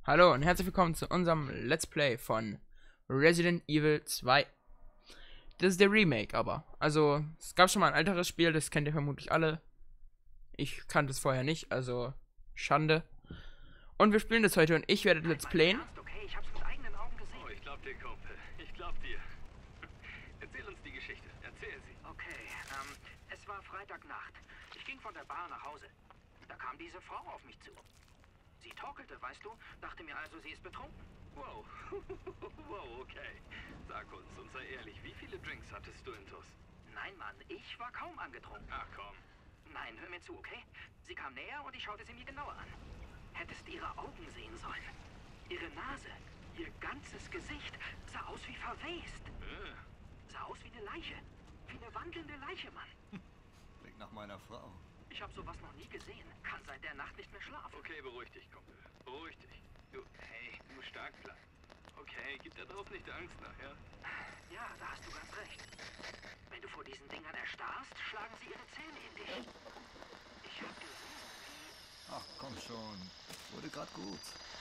Hallo und herzlich willkommen zu unserem Let's Play von Resident Evil 2. Das ist der Remake aber. Also, es gab schon mal ein älteres Spiel, das kennt ihr vermutlich alle. Ich kannte es vorher nicht, also Schande. Und wir spielen das heute und ich werde Let's Playen. Okay, ich hab's mit eigenen Augen gesehen. Oh, ich glaub dir, Kumpel. Ich glaub dir. Erzähl uns die Geschichte. Erzähl sie. Okay, es war Freitagnacht. Ich ging von der Bar nach Hause. Da kam diese Frau auf mich zu. Sie torkelte, weißt du, dachte mir also, sie ist betrunken. Wow. Wow, okay. Sag uns und sei ehrlich, wie viele Drinks hattest du intus? Nein, Mann, ich war kaum angetrunken. Ach komm. Nein, hör mir zu, okay? Sie kam näher und ich schaute sie mir genauer an. Hättest ihre Augen sehen sollen. Ihre Nase, ihr ganzes Gesicht sah aus wie verwest. Sah aus wie eine Leiche. Wie eine wandelnde Leiche, Mann. Klingt nach meiner Frau. Ich habe sowas noch nie gesehen. Kann seit der Nacht nicht mehr schlafen. Okay, beruhig dich, Kumpel. Beruhig dich. Du musst stark bleiben. Okay, gib da drauf nicht Angst nachher. Ja, da hast du ganz recht. Wenn du vor diesen Dingern erstarrst, schlagen sie ihre Zähne in dich. Ich hab gesehen, wie... Ach, komm schon. Wurde grad gut.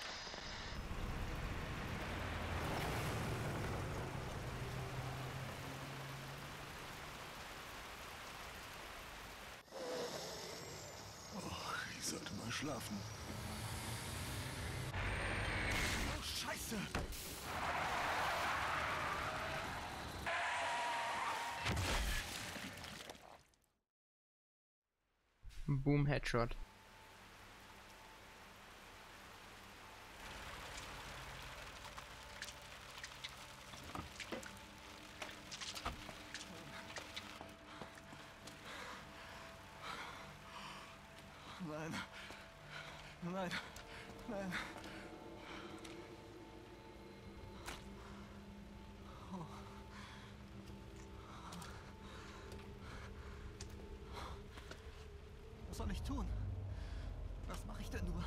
Oh, ich sollte mal schlafen. Oh, Scheiße! Boom, Headshot. Nein. Nein. Nein. Was soll ich tun? Was mache ich denn nur?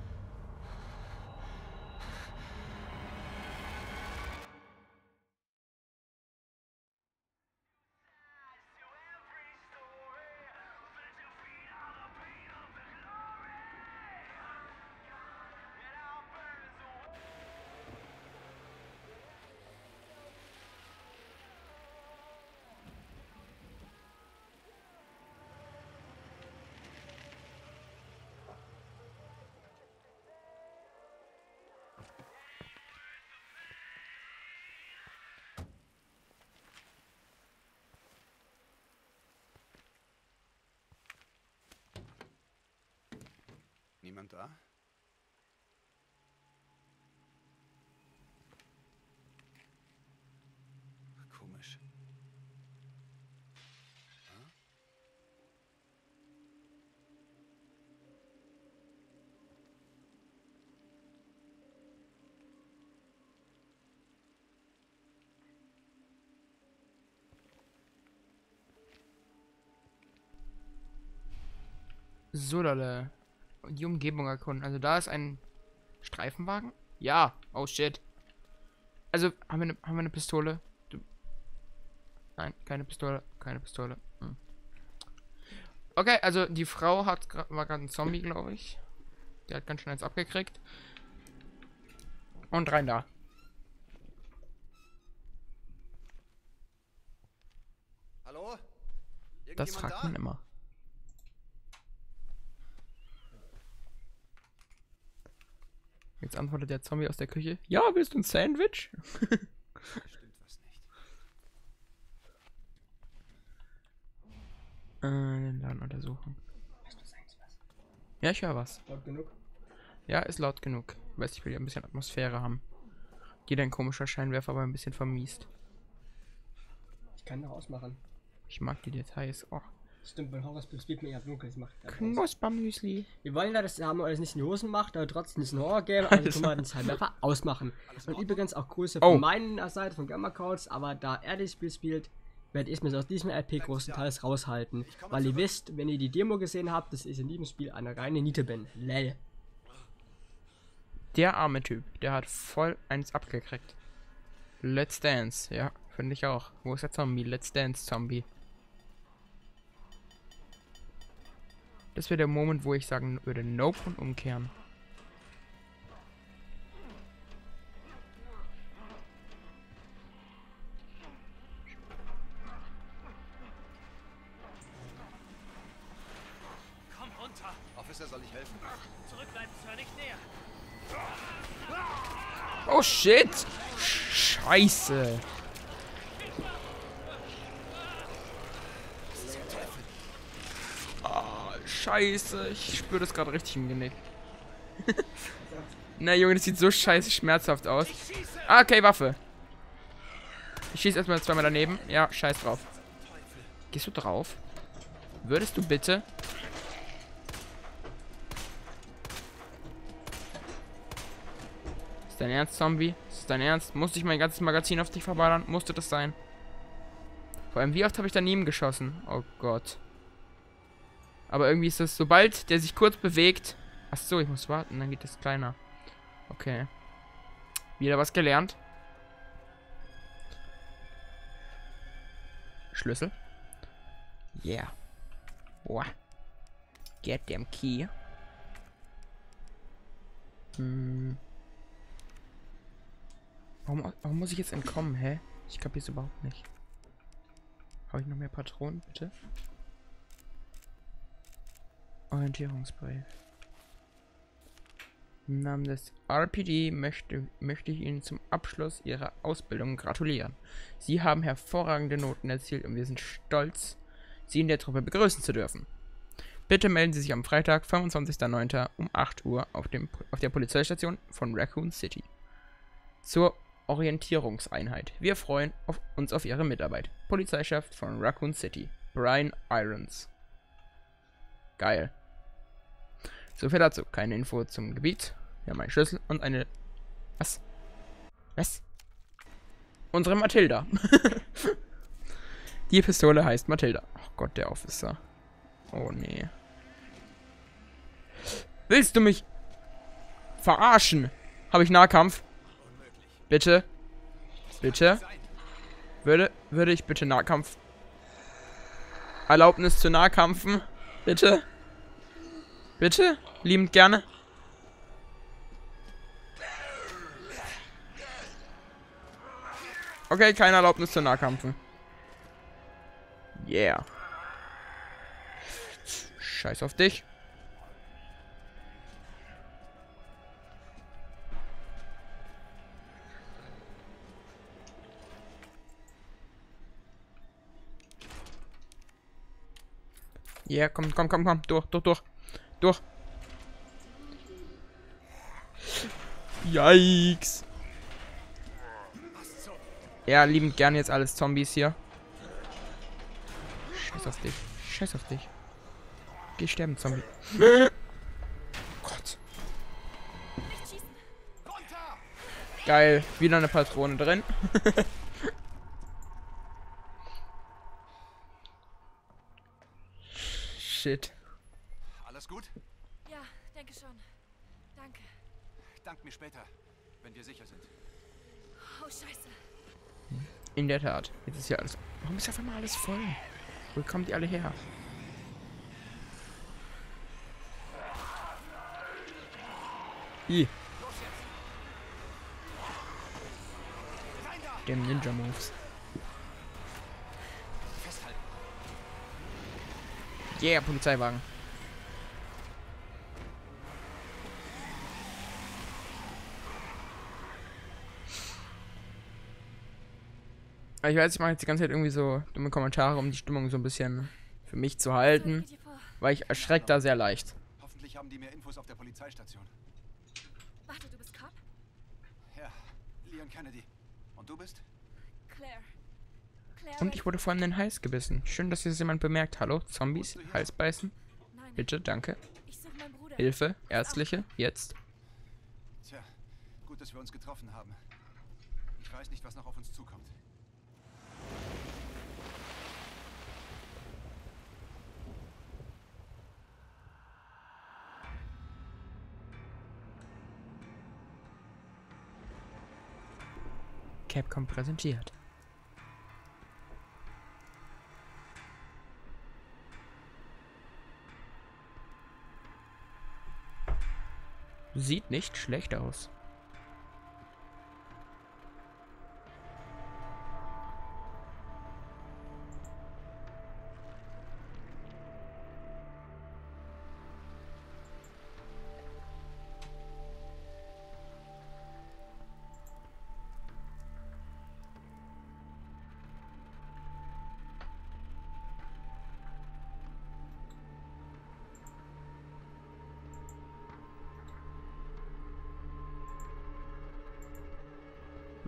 Niemand da? Komisch. So, Leute. Die Umgebung erkunden. Also da ist ein Streifenwagen? Ja. Oh shit. Also, haben wir eine Pistole? Nein, keine Pistole. Keine Pistole. Okay, also die Frau war gerade ein Zombie, glaube ich. Der hat ganz schön eins abgekriegt. Und rein da. Hallo? Das fragt man immer. Jetzt antwortet der Zombie aus der Küche. Ja, willst du ein Sandwich? Stimmt was nicht. Den Laden untersuchen. Ja, ich höre was. Laut genug? Ja, ist laut genug. Ich weiß, ich will ja ein bisschen Atmosphäre haben. Geht ein komischer Scheinwerfer, aber ein bisschen vermiest. Ich kann noch ausmachen. Ich mag die Details. Oh, Stimmt, beim Horrorspiel spielt man ja dunkel. Das macht keinen aus. Knuspermüsli. Wir wollen ja, dass der Hammer alles nicht in die Hosen macht, aber trotzdem ist ein Horror-Game. Also können wir den Scheinwerfer ausmachen. Und übrigens auch Grüße Oh. von meiner Seite, von Gamma Codes, aber da er das Spiel spielt, werde ich mir aus diesem RP großenteils raushalten. Weil ihr wisst, wenn ihr die Demo gesehen habt, das ist in diesem Spiel eine reine Niete bin. Lell. Der arme Typ, der hat voll eins abgekriegt. Let's Dance, ja, finde ich auch. Wo ist der Zombie? Let's Dance, Zombie. Das wäre der Moment, wo ich sagen würde, nope und umkehren. soll ich helfen? Zurückbleiben, Sir, nicht näher. Oh shit! Scheiße! Ah, scheiße, ich spüre das gerade richtig im Genick. Na Junge, das sieht so scheiße schmerzhaft aus. Ah, okay, Waffe. Ich schieße erstmal zweimal daneben. Ja, scheiß drauf. Gehst du drauf? Würdest du bitte? Ist dein Ernst, Zombie? Ist dein Ernst? Musste ich mein ganzes Magazin auf dich verballern? Musste das sein? Vor allem, wie oft habe ich daneben geschossen? Oh Gott. Aber irgendwie ist es, sobald der sich kurz bewegt... Ach so, ich muss warten, dann geht es kleiner. Okay. Wieder was gelernt. Schlüssel. Yeah. Boah. Get them key. Warum muss ich jetzt entkommen, hä? Ich kapier's überhaupt nicht. Habe ich noch mehr Patronen, bitte? Orientierungsbrief. Im Namen des RPD möchte ich Ihnen zum Abschluss Ihrer Ausbildung gratulieren. Sie haben hervorragende Noten erzielt und wir sind stolz, Sie in der Truppe begrüßen zu dürfen. Bitte melden Sie sich am Freitag, 25.09. um 8 Uhr auf der Polizeistation von Raccoon City. Zur Orientierungseinheit. Wir freuen uns auf Ihre Mitarbeit. Polizeichef von Raccoon City, Brian Irons. Geil. So viel dazu. Keine Info zum Gebiet. Wir haben einen Schlüssel und eine... Was? Was? Unsere Matilda. Die Pistole heißt Matilda. Oh Gott, der Officer. Oh nee. Willst du mich verarschen? Habe ich Nahkampf? Bitte? Bitte? Würde ich bitte Nahkampf... Erlaubnis zu Nahkampfen? Bitte? Bitte? Liebend gerne. Okay, keine Erlaubnis zu Nahkampfen. Yeah. Scheiß auf dich. Yeah, komm. Durch. Yikes. Ja, liebend gerne jetzt alles Zombies hier. Scheiß auf dich. Geh sterben, Zombie. Gott. Geil, wieder eine Patrone drin. Shit. Alles gut? Ja, denke schon. Danke. Dank mir später, wenn wir sicher sind. Oh, scheiße. In der Tat. Jetzt ist ja alles... Warum ist auf einmal alles voll? Wo kommen die alle her? Dem Ninja Moves. Yeah, Polizeiwagen. Ich weiß, ich mache jetzt die ganze Zeit irgendwie so dumme Kommentare, um die Stimmung so ein bisschen für mich zu halten, weil ich erschrecke da sehr leicht. Hoffentlich haben die mehr Infos auf der Polizeistation. Warte, du bist Cop? Ja, Leon Kennedy. Und du bist? Claire. Claire. Und ich wurde vorhin in den Hals gebissen. Schön, dass das jemand bemerkt. Hallo, Zombies, Hals beißen. Nein, Bitte, danke. ich suche meinen Bruder. Hilfe, ärztliche, jetzt. Tja, gut, dass wir uns getroffen haben. Ich weiß nicht, was noch auf uns zukommt. Capcom präsentiert. Sieht nicht schlecht aus.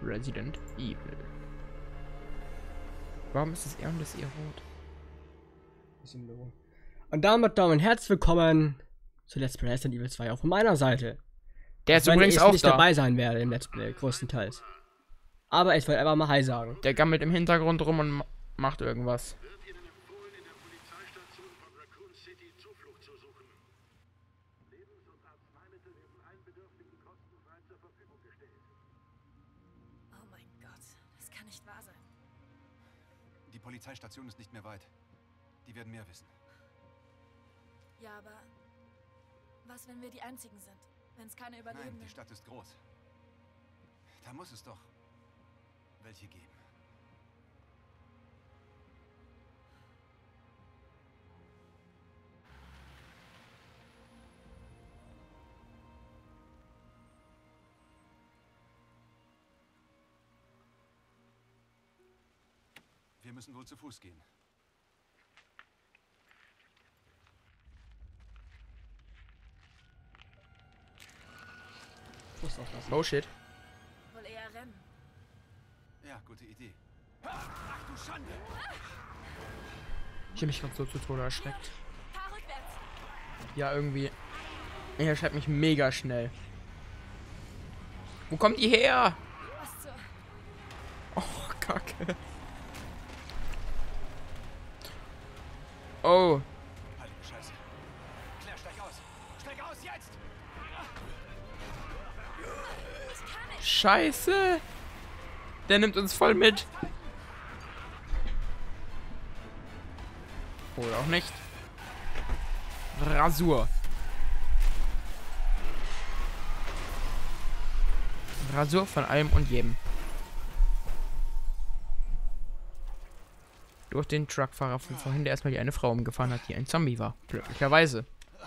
Resident Evil. Warum ist das R und das E rot? Und damit herzlich willkommen zu Let's Play Resident Evil 2 auch von meiner Seite. Der ist Weil übrigens ich auch nicht da. dabei sein werde im Let's Play, größtenteils. Aber ich wollte einfach mal Hi sagen. Der gammelt im Hintergrund rum und macht irgendwas. Oh mein Gott, das kann nicht wahr sein. Die Polizeistation ist nicht mehr weit. Die werden mehr wissen. Ja, aber was, wenn wir die Einzigen sind? Wenn es keine Nein, Überlebenden... die Stadt ist groß. Da muss es doch welche geben. Wir müssen wohl zu Fuß gehen. Fuß auflassen. Oh shit. Wohl eher rennen. Ja, gute Idee. Ach du Schande! Ich habe mich gerade so zu Tode erschreckt. Fahr rückwärts! Ja, irgendwie. Er erschreckt mich mega schnell. Wo kommt die her? Was zur... Oh, Kacke. Oh. Heilige Scheiße. Claire, steig aus! Steig aus jetzt! Scheiße. Der nimmt uns voll mit. Oder auch nicht. Rasur. Rasur von allem und jedem. Durch den Truckfahrer von vorhin, der erstmal die eine Frau umgefahren hat, die ein Zombie war. Glücklicherweise.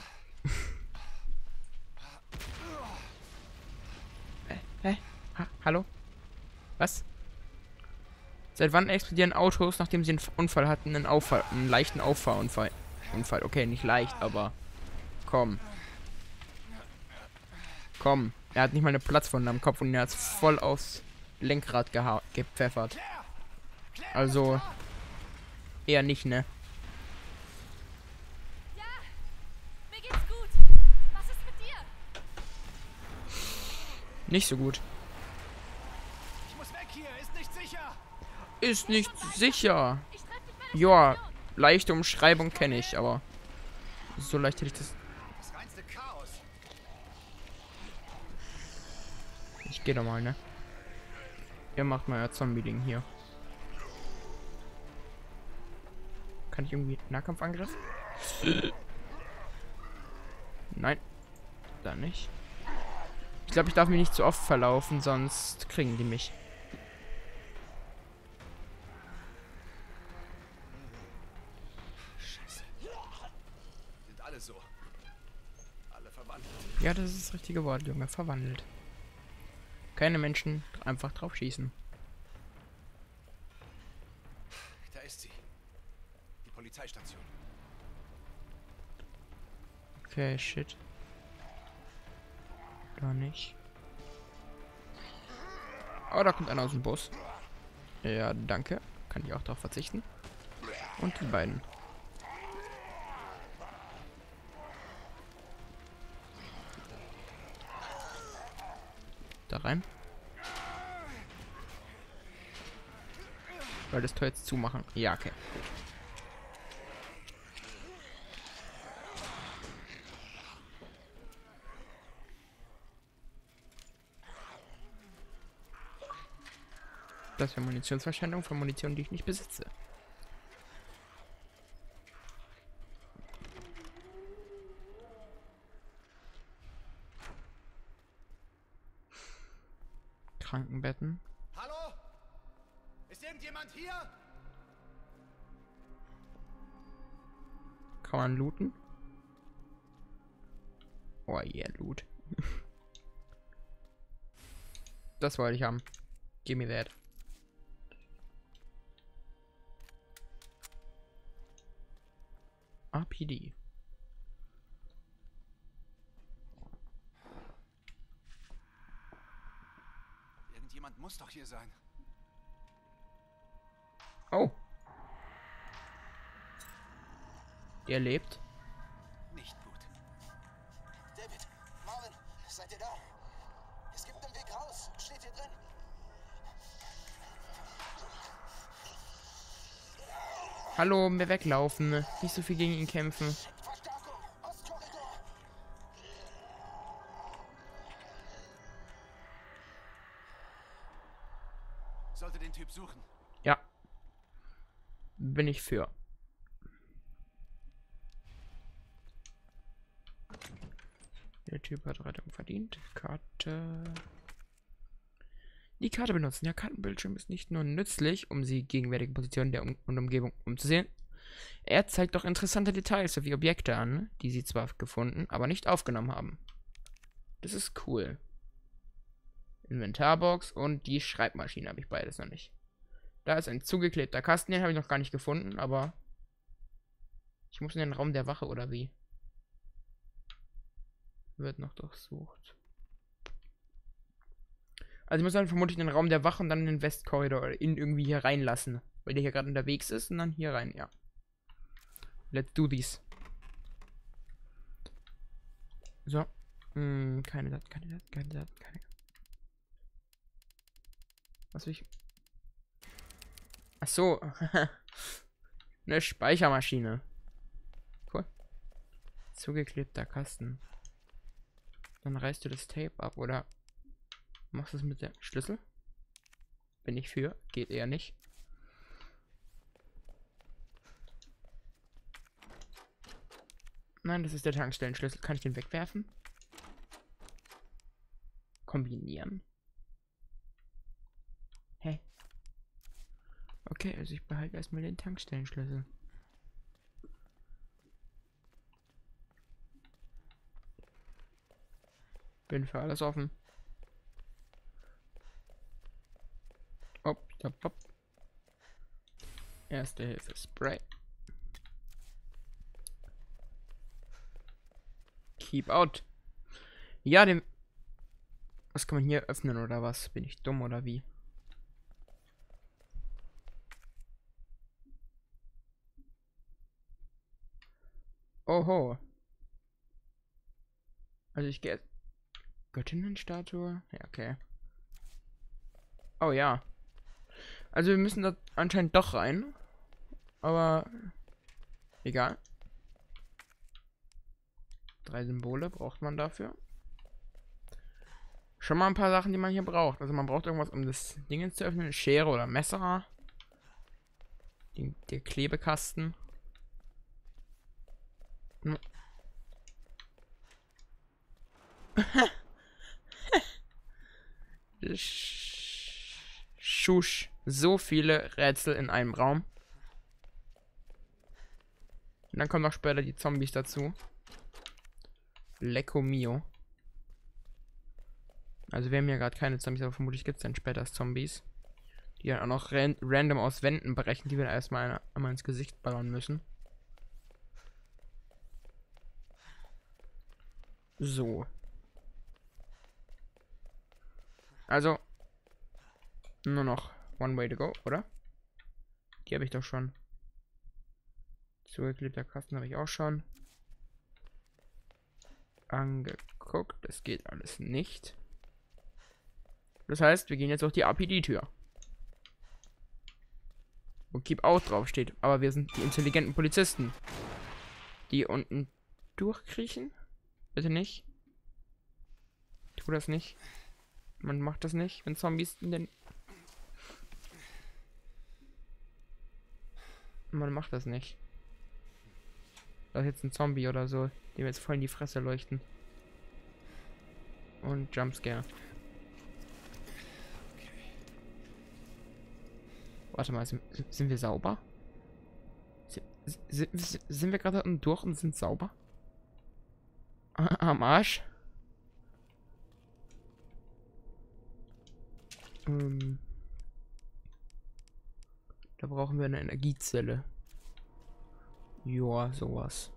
Hä? Hallo? Was? Seit wann explodieren Autos, nachdem sie einen Unfall hatten? Einen leichten Auffahrunfall. Okay, nicht leicht, aber... Komm. Komm. Er hat nicht mal eine Platzwunde am Kopf und er hat es voll aufs Lenkrad gepfeffert. Also... Eher nicht, ne? Ja! Mir geht's gut! Was ist mit dir? Nicht so gut. Ich muss weg hier! Ist nicht sicher! Ist nicht sicher. Ich treffe dich bei der Ja, Station. leichte Umschreibung kenne ich, aber... So leicht hätte ich das... Das reinste Chaos! Ich gehe doch mal, ne? Ihr macht mal euer Zombie-Ding hier. Kann ich irgendwie Nahkampfangriff? Nein. Dann nicht. Ich glaube, ich darf mich nicht zu oft verlaufen, sonst kriegen die mich. Scheiße. Sind alle so. Alle verwandelt. Ja, das ist das richtige Wort, Junge. Verwandelt. Keine Menschen einfach drauf schießen. Da ist sie. Die Polizeistation. Okay, shit. Da nicht. Oh, da kommt einer aus dem Bus. Ja, danke. Kann ich auch darauf verzichten. Und die beiden. Da rein. Weil das Tor jetzt zumachen. Ja, okay. Das wäre Munitionsverschwendung für Munition, die ich nicht besitze. Krankenbetten. Hallo? Ist irgendjemand hier? Kann man looten? Oh yeah, Loot. Das wollte ich haben. Give me that. RPD. Jemand muss doch hier sein. Oh. Der lebt. Nicht gut. David, Marvin, seid ihr da? Es gibt einen Weg raus. Steht hier drin. Hallo, mir weglaufen. Nicht so viel gegen ihn kämpfen. Verstärkung, Ostkorridor. Sollte den Typ suchen. Ja. Bin ich für. Der Typ hat Rettung verdient. Karte. Die Karte benutzen. Der Kartenbildschirm ist nicht nur nützlich, um die gegenwärtige Position der Umgebung umzusehen. Er zeigt auch interessante Details sowie Objekte an, die sie zwar gefunden, aber nicht aufgenommen haben. Das ist cool. Inventarbox und die Schreibmaschine habe ich beides noch nicht. Da ist ein zugeklebter Kasten, den habe ich noch gar nicht gefunden, aber ich muss in den Raum der Wache oder wie? Wird noch durchsucht. Also ich muss dann vermutlich in den Raum der Wache und dann in den Westkorridor oder ihn irgendwie hier reinlassen. Weil der hier gerade unterwegs ist und dann hier rein, ja. Let's do this. So. Keine Daten. Was will ich? Ach so. Eine Speichermaschine. Cool. Zugeklebter Kasten. Dann reißt du das Tape ab, oder machst du es mit dem Schlüssel? Bin ich für. Geht eher nicht. Nein, das ist der Tankstellenschlüssel. Kann ich den wegwerfen? Kombinieren? Hä? Okay, also ich behalte erstmal den Tankstellenschlüssel. Bin für alles offen. Hopp. Erste Hilfe Spray. Keep out. Ja, den. Was kann man hier öffnen oder was? Bin ich dumm oder wie? Oho. Also ich gehe. Göttinnenstatue? Ja, okay. Oh ja. Also wir müssen da anscheinend doch rein. Aber egal. 3 Symbole braucht man dafür. Schon mal ein paar Sachen, die man hier braucht. Also man braucht irgendwas, um das Ding zu öffnen. Schere oder Messer. Der Klebekasten. Schusch. So viele Rätsel in einem Raum. Und dann kommen noch später die Zombies dazu. Lecco mio. Also wir haben ja gerade keine Zombies, aber vermutlich gibt es dann später Zombies. Die dann auch noch random aus Wänden brechen, die wir erstmal einmal ins Gesicht ballern müssen. So. Also. Nur noch one way to go, oder? Die habe ich doch schon. Zugeklebter Kasten habe ich auch schon angeguckt. Das geht alles nicht. Das heißt, wir gehen jetzt durch die APD-Tür. Wo Keep Out drauf steht. Aber wir sind die intelligenten Polizisten. Die unten durchkriechen? Bitte nicht. Tu das nicht. Man macht das nicht, wenn Zombies in den... Man macht das nicht. Da ist jetzt ein Zombie oder so, dem jetzt voll in die Fresse leuchten. Und Jumpscare. Warte mal, sind wir sauber? Sind wir gerade unten durch und sind sauber? Am Arsch? Da brauchen wir eine Energiezelle. Joa, sowas.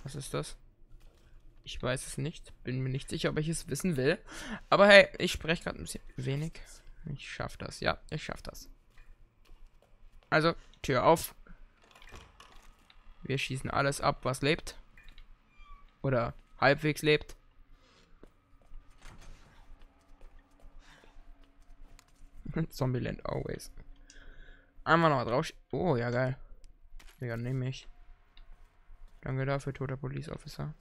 Was ist das? Ich weiß es nicht. Bin mir nicht sicher, ob ich es wissen will. Aber hey, ich spreche gerade ein bisschen wenig. Ich schaff das. Ja, ich schaff das. Also, Tür auf. Wir schießen alles ab, was lebt. Oder halbwegs lebt. Zombieland always. Einmal noch drauf. Oh, ja, geil. Ja, nehme ich. Danke dafür, toter Police Officer.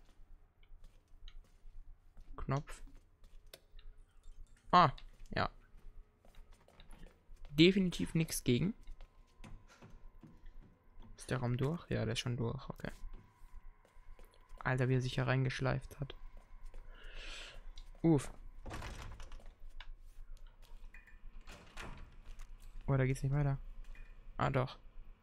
Knopf. Ah, ja. Definitiv nichts gegen. Ist der Raum durch? Ja, der ist schon durch. Okay. Alter, wie er sich hier reingeschleift hat. Uff. Oh, da geht's nicht weiter. Ah, doch.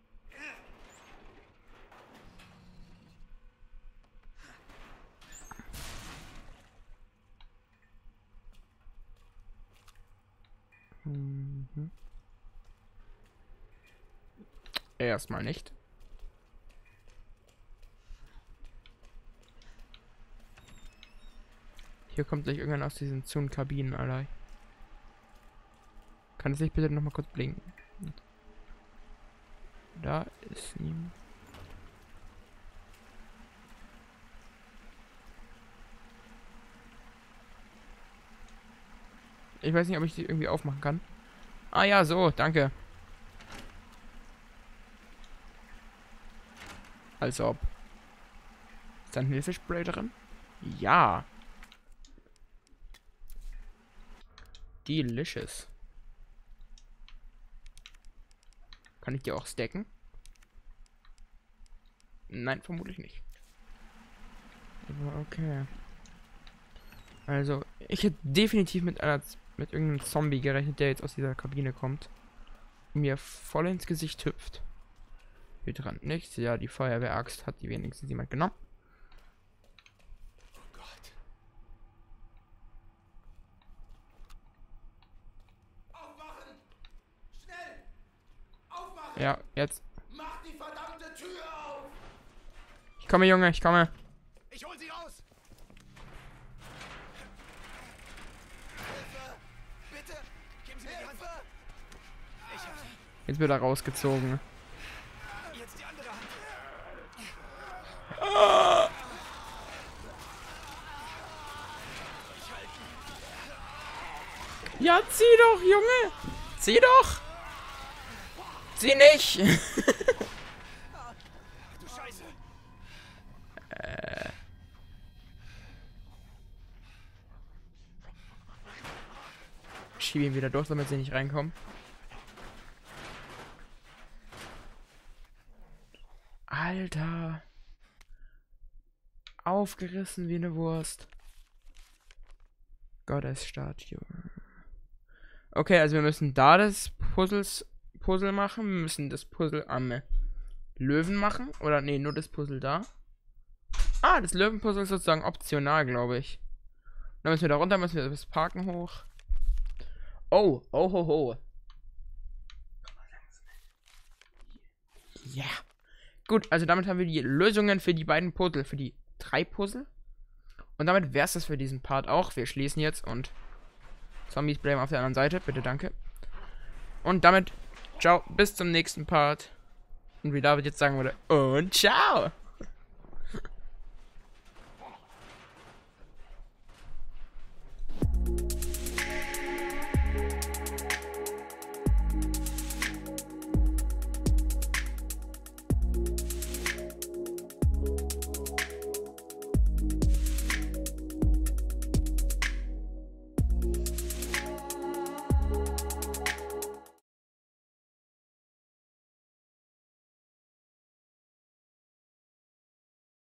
Mhm. Erstmal nicht. Hier kommt gleich irgendwann aus diesen Kabinen, Alter. Kann es nicht bitte noch mal kurz blinken? Da ist niemand. Ich weiß nicht, ob ich die irgendwie aufmachen kann. Ah ja, so, danke. Als ob. Ist da ein Hilfespray drin? Ja. Delicious. Kann ich die auch stacken? Nein, vermutlich nicht. Aber okay. Also, ich hätte definitiv mit irgendeinem Zombie gerechnet, der jetzt aus dieser Kabine kommt und mir voll ins Gesicht hüpft. Hier dran nichts. Ja, die Feuerwehraxt hat die wenigstens jemand genommen. Oh Gott. Aufmachen! Schnell! Aufmachen! Ja, jetzt. Mach die verdammte Tür auf! Ich komme, Junge, ich komme. Ich hol sie raus! Hilfe! Bitte! Geben Sie mir die Hand! Ich hab sie. Jetzt wird er rausgezogen. Jetzt die andere Hand. Ja, zieh doch, Junge! Zieh doch! Zieh nicht! Du Scheiße! Schiebe ihn wieder durch, damit sie nicht reinkommen. Alter. Aufgerissen wie eine Wurst. Gottesstatue. Okay, also wir müssen da das Puzzle machen. Wir müssen das Puzzle am Löwen machen. Oder nee, nur das Puzzle da. Ah, das Löwenpuzzle ist sozusagen optional, glaube ich. Dann müssen wir da runter, müssen wir das Parken hoch. Oh, oh ho ho. Ja. Gut, also damit haben wir die Lösungen für die beiden Puzzle, für die 3 Puzzle. Und damit wäre es das für diesen Part auch. Wir schließen jetzt und Zombies bleiben auf der anderen Seite. Bitte, danke. Und damit, ciao, bis zum nächsten Part. Und wie David jetzt sagen würde, und ciao.